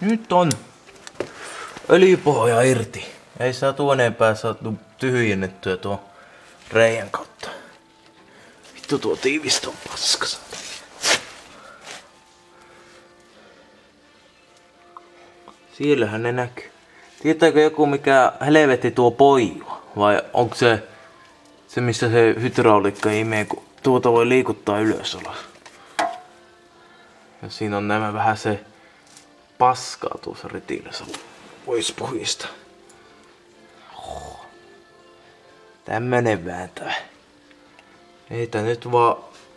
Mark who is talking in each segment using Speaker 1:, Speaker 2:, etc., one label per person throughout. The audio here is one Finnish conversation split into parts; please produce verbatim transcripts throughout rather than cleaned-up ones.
Speaker 1: Nyt on öljypohja irti. Ei saa tuoneenpäin saatu tyhjennettyä tuon reijän kautta. Vittu tuo tiivistä on paskas. Siellähän ne näkyy. Tietääkö joku mikä helvetti tuo poijua? Vai onko se se missä se hydraulikka imee, kun tuota voi liikuttaa ylös alas? Ja siinä on nämä vähän se paskaa tuossa retilässä. Vois puhista. Oh. Tämmönen vääntää. Ei tää nyt vaan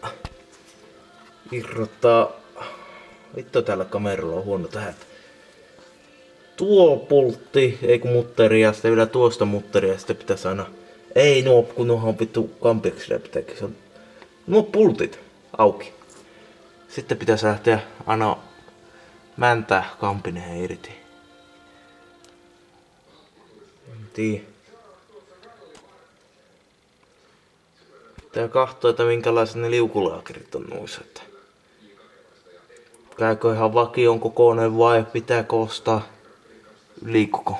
Speaker 1: irrottaa. Vittu täällä kameralla on huono tähän. Tuo pultti, ei kun mutteri ja sitten vielä tuosta mutteria ja sitten pitäisi aina. Ei nuo, kun nuohan on vittu kampiksi repteekin. Se on nuo pultit auki. Sitten pitäisi lähteä aina mäntää kampineen irti. En tiedä. Pitää katsoa, että minkälaiset ne liukulaakerit on noissa. Että käykö ihan vakion kokoinen vai pitääkö ostaa liikkuko?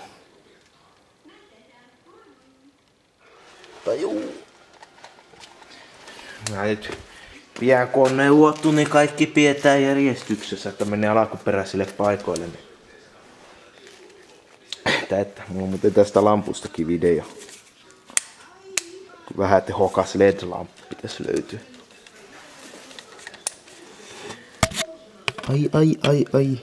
Speaker 1: Tai juu. Mä nyt pian kun on neuvottu, niin kaikki pidetään järjestyksessä, että menee alkuperäisille paikoille. Että, että mulla on muuten tästä lampustakin video. Vähän tehokas L E D-lamppu pitäisi löytyä. Ai ai ai ai.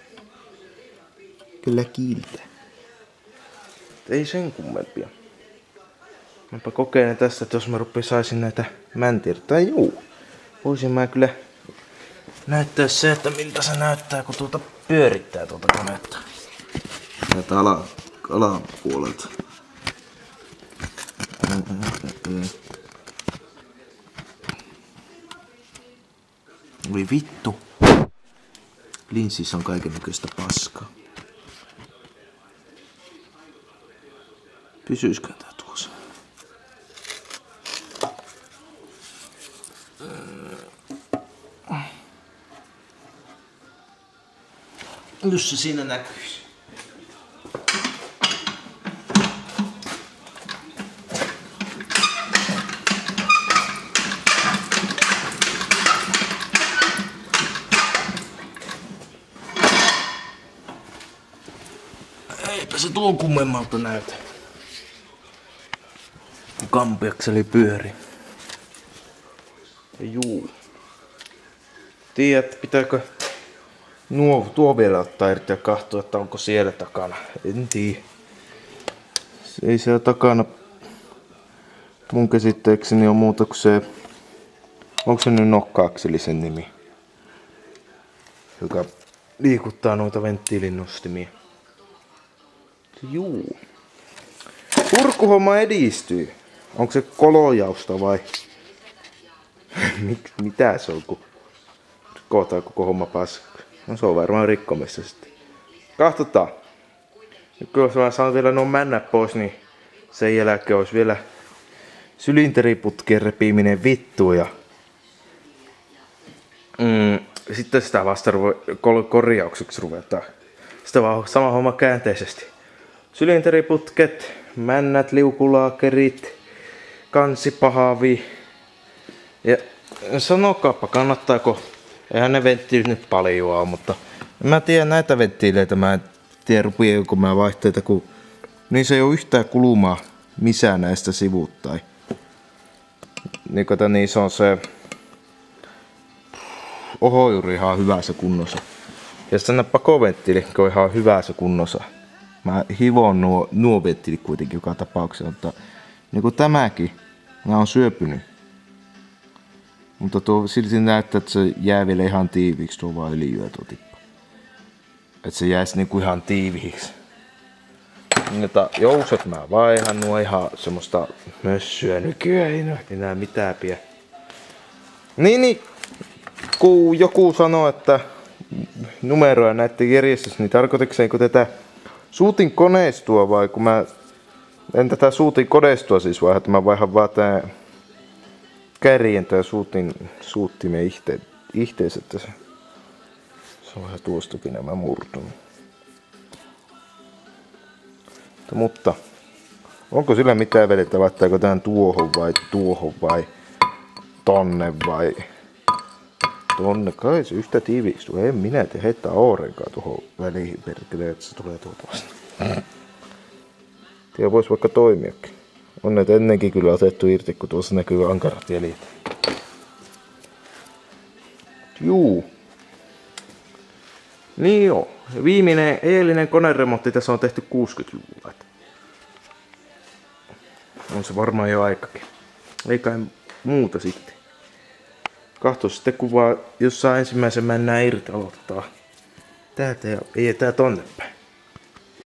Speaker 1: Kyllä kiiltää. Ei sen kummempia. Mäpä kokeilen tässä, että jos mä rupin saisin näitä mäntiä. Tai juu. Voisin mä kyllä näyttää se, että miltä se näyttää, kun tuota pyörittää tuota konetta. Näitä ala, alapuolelta. Oi vittu. Linssissä on kaikennäköistä paskaa. Pysyisikö tää tuossa? Jos se siinä näkyisi. Eipä se tuon kummemmalta näytä. Kampiakseli pyöri. Ja juu. Tiedät, pitääkö nuo, tuo vielä ottaa irti ja katsoa, että onko siellä takana. En tiedä. Se ei siellä takana mun käsitteekseni on muuta kuin se. Onko se nyt nokka-akseli sen nimi? Joka liikuttaa noita venttiilin nostimia. Juu. Purkuhomma edistyy. Onko se kolojausta vai? Mitä se on, kun kootaan koko homma paska? No se on varmaan rikkomissa sitten. Katsotaan. Nyt kun mä saan vielä nuo männät pois, niin sen jälkeen olisi vielä sylinteriputkien repiminen vittu ja mm, sitten sitä vasta korjaukseksi ruvetaan. Sitä vaan sama homma käänteisesti. Sylinteriputket, männät, liukulaakerit, kansipahavi. Ja sanokaapa, kannattaako, eihän ne venttiilit nyt paljon ole, mutta en mä tiedä näitä venttiileitä, mä en tiedä rupeako mä vaihteita, kun niissä ei ole yhtään kulumaa missään näistä sivuttain. Niin kato, niissä on se ohojuri ihan hyvässä kunnossa. Ja sitten pakoventtiili on ihan hyvässä kunnossa. Mä hivon nuo, nuo venttiilit kuitenkin joka tapauksessa, mutta niin kuin tämäkin, mä oon syöpynyt. Mutta tuo silti näyttää, että se jää vielä ihan tiiviiksi tuo vaan öljyä tuo tippa. Että se jäisi niinku ihan tiiviiksi. Mutta jousot mä vaihan, nuo ihan semmoista mössyä nykyään, ei näe enää mitään pie. Niin, niin, kun joku sanoo, että numeroja näiden järjestys, niin tarkoitikseenko tätä suutin koneistua vai kun mä en tätä suutin koneistua siis vai että mä vaihan vaan tää kärjen tää suutin suuttimen ihteet, ihtees, että se, se on vähän tuostakin nämä murtunut. Mutta onko sillä mitään väliä, että laittaako tämän tuohon vai tuohon vai tonne vai tonne? Kai se yhtä tiivistuu. En minä te heittää ollenkaan tuohon väliin perkele, että se tulee tuolta vasta. Tiedä vois vaikka toimiakin. On näitä ennenkin kyllä otettu irti, kun tuossa näkyy ankarat jäljet. Juu. Niin joo. Viimeinen eilinen koneremontti tässä on tehty kuusikymmentäluvulla. On se varmaan jo aikakin. Ei kai muuta sitten. Kahto sitten kuvaa, jos saa ensimmäisen mennään irti aloittaa. Täältä ja ei tää tonne päin.